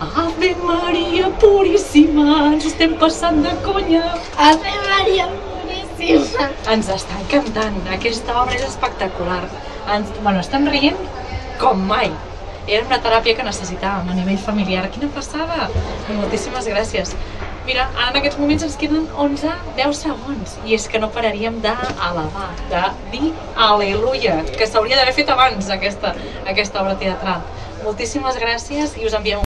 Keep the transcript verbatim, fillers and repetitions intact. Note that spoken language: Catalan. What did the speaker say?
Ave Maria Puríssima, ens estem passant de conya. Ave Maria Puríssima. Ens està encantant, aquesta obra és espectacular. Ens, bueno, estem rient com mai. Era una teràpia que necessitàvem a nivell familiar. Quina passada! Moltíssimes gràcies. Mira, ara en aquests moments ens queden onze, deu segons. I és que no pararíem d'alabar, de dir al·leluia, que s'hauria d'haver fet abans aquesta, aquesta obra teatral. Moltíssimes gràcies i us enviem